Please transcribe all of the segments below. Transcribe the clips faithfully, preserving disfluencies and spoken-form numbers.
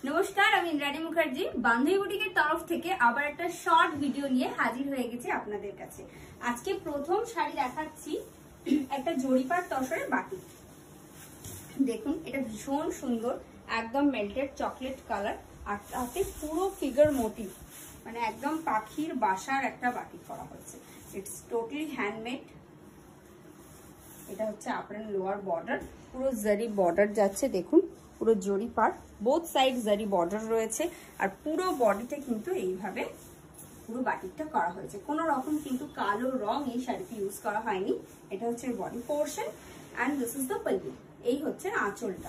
নমস্কার, আমি ইন্দ্রাণী মুখার্জি বান্ধবী বুটিকের তরফ থেকে আবার একটা শর্ট ভিডিও নিয়ে হাজির হয়ে গেছি আপনাদের কাছে। আজকে প্রথম শাড়ি দেখাচ্ছি একটা জরিপার তসরের বাটি। দেখুন, এটা ভীষণ সুন্দর, একদম মেল্টেড চকলেট কালার, আর তাতে পুরো ফিগার মোটিভ, মানে একদম পাখির বাসার একটা বাটি করা হয়েছে। It's totally handmade. এটা হচ্ছে আপনার লোয়ার বর্ডার, পুরো জারি বর্ডার যাচ্ছে, দেখুন পুরো জরি পার, বোথ সাইড জারি বর্ডার রয়েছে, আর পুরো বডিতে কিন্তু এইভাবে পুরো বাটিকটা করা হয়েছে। কোনো রকম কিন্তু কালো রং এই শাড়িতে ইউজ করা হয়নি। এটা হচ্ছে body portion and this is the pallu. এই হচ্ছে আঁচলটা,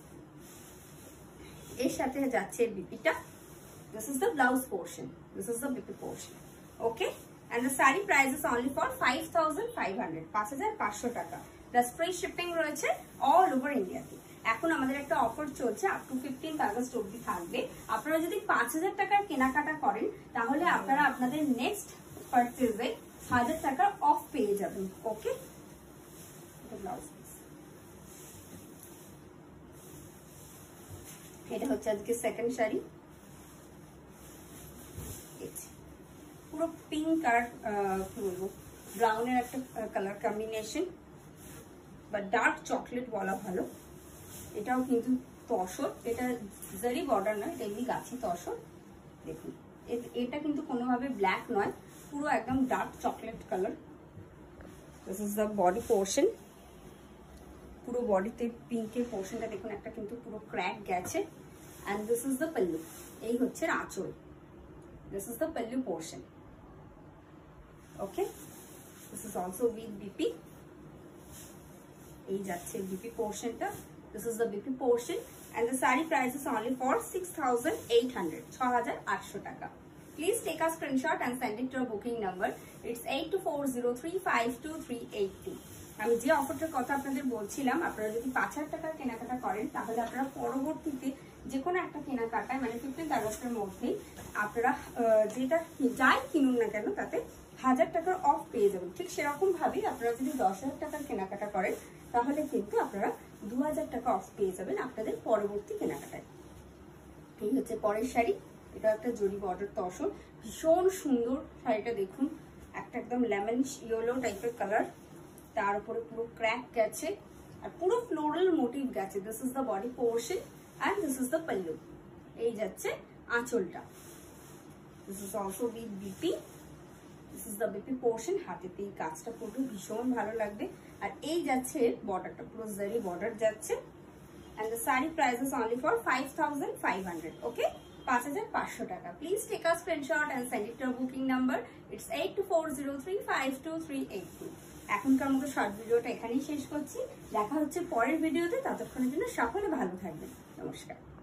এর সাথে যাচ্ছে বিপিটা। This is the blouse portion, this is the BP portion. Okay, and the saree price is only for five thousand five hundred, পাঁচ হাজার পাঁচশো টাকা। প্লাস ফ্রি শিপিং রয়েছে অল ওভার ইন্ডিয়াতে। এখন আমাদের একটা অফার চলছে, আপ টু ফিফটিন্থ আগস্ট অব্দি থাকবে। আপনারা যদি পাঁচ হাজার টাকার কেনাকাটা করেন তাহলে আপনারা আপনাদের নেক্সট পারচেজে হাজার টাকা অফ পেয়ে যাবেন। ওকে, ব্লাউজ এটা হচ্ছে আজকে সেকেন্ড শাড়ি। পুরো পিঙ্ক আর কি বলবো ব্রাউনের একটা কালার কম্বিনেশন, বা ডার্ক চকলেট বলা ভালো। এটাও কিন্তু তসর, এটা জারি বর্ডার নয়, এটা এমনি গাছি তসর। দেখুন, এটা কিন্তু কোনোভাবে ব্ল্যাক নয়, পুরো একদম dark chocolate colour. This is the body portion. পুরো বডিতে পিঙ্কের পোর্শনটা দেখুন, একটা কিন্তু পুরো ক্র্যাক গেছে। And this is the pallu. এই হচ্ছে আঁচল। This is the pallu portion. Okay, this is also with B P. এই যাচ্ছে বিপি পোর্শনটা। This is the B P portion and the saree price is only for six thousand eight hundred, ছয় হাজার আটশো টাকা। Please take a screenshot and send it to our booking number. It's eight two four zero three five two three eight two. আমি যে অফারটার কথা আপনাদের বলছিলাম, আপনারা যদি পাঁচ হাজার টাকার কেনাকাটা করেন তাহলে আপনারা পরবর্তীতে যে কোনো একটা কেনাকাটায়, মানে ফিফটিন্থ আগস্টের মধ্যেই আপনারা যেটা যাই কিনুন না কেন তাতে হাজার টাকার অফ পেয়ে যাবেন। ঠিক সেরকম ভাবেই আপনারা যদি দশ হাজার টাকার কেনাকাটা করেন তাহলে কিন্তু আপনারা দু হাজার টাকা অফ পেয়ে যাবেন আপনাদের পরবর্তী কেনাকাটায়। এই হচ্ছে পরের শাড়ি। এটা একটা জরি বর্ডার তসর, ভীষণ সুন্দর শাড়িটা। দেখুন, একটা একদম লেমন ইয়েলো টাইপের কালার, তার উপরে পুরো ক্র্যাক গেছে আর পুরো ফ্লোরাল মোটিভ গেছে। This is the body portion and this is the pallu. এই যাচ্ছে আঁচলটা। This is also with BP. This is the B P portion. হাতেতে এই কাজটা পুরো ভীষণ ভালো লাগবে। আর এই যাচ্ছে বর্ডারটা, পুরো জারি বর্ডার যাচ্ছে। and the saree price is only for five thousand five hundred. okay, পাঁচ হাজার পাঁচশো টাকা। Please take a screenshot and send it to our booking number. It's eight two four zero three five two three eight two. এখনকার মতো short ভিডিওটা এখানেই শেষ করছি। দেখা হচ্ছে পরের ভিডিওতে। ততক্ষণের জন্য সকলে ভালো থাকবেন। নমস্কার।